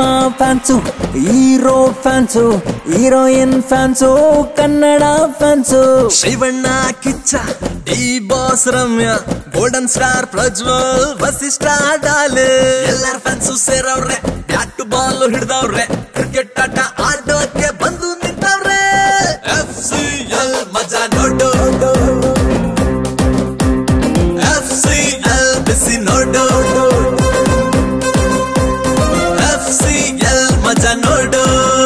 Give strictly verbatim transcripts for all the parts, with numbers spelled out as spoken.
Cinema fans, hero fans, heroine fans, Kannada fans. Shivanna Kichcha, D boss Ramya, golden star Prajwal, Vasishta Daali, ಎಲ್ಲಾರ fans ಸೇರವ್ರೆ, bat ball ಹಿಡ್ದವ್ರೆ, cricket ಆಟ ಆಡೋಕೆ ಬಂದು ನಿಂತವ್ರೆ. ಎಫ್ ಸಿ ಎಲ್ ಮಜಾ ನೋಡು, ಎಫ್ ಸಿ ಎಲ್ ಬಿಸಿ ನೋಡು, ಎಫ್ ಸಿ ಎಲ್ ಮಜಾ ನೋಡು.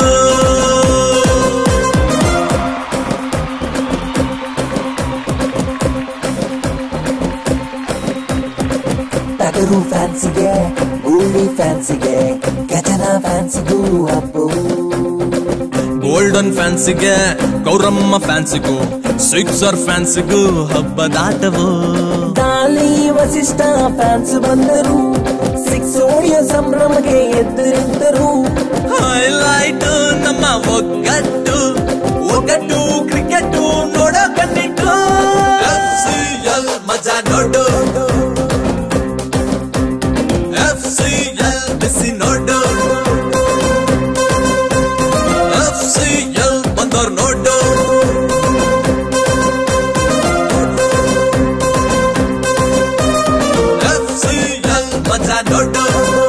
ಟಗರು ಫ್ಯಾನ್ಸಿಗೆ, ಗೂಳಿ ಫ್ಯಾನ್ಸಿಗೆ, ಗಜನ ಫ್ಯಾನ್ಸಿಗೂ ಹಬ್ಬು. ಗೋಲ್ಡನ್ ಫ್ಯಾನ್ಸಿಗೆ, ಗೌರಮ್ಮ ಫ್ಯಾನ್ಸಿಗೂ, ಸಿಕ್ಸರ್ ಫ್ಯಾನ್ಸಿಗೂ ಹಬ್ಬದಾಟವು. ದಾಳಿ ವಸಿಷ್ಠ ಫ್ಯಾನ್ಸ್ ಬಂದರು, ಸಿಕ್ಸ್ ಹೊಡೆಯೋ ಸಂಭ್ರಮಗೆ ಎದ್ದು ನಿಂತರು. ಹೈಲೈಟ್ ನಮ್ಮ ಒಗ್ಗಟ್ಟು, ಒಗ್ಗಟ್ಟು ಕ್ರಿಕೆಟ್ ನೋಡೋ ಕಣ್ಣಿಟ್ಟು. ಎಫ್ ಸಿ ಎಲ್ ಮಜಾ ನೋಡು, ಎಫ್ ಸಿ ಎಲ್ ಬಿಸಿ ನೋಡು, ಎಫ್ ಸಿ ಎಲ್ ಬಂದೋರ್ ನೋಡು. ಎಫ್ ಸಿ ಎಲ್ ಮಜಾ ನೋಡು,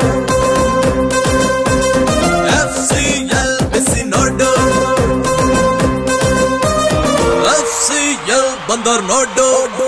ಎಫ್ ಸಿ ಎಲ್ ಬಿಸಿ ನೋಡು, ಎಫ್ ಸಿ ಎಲ್ ಬಂದೋರ್ ನೋಡು.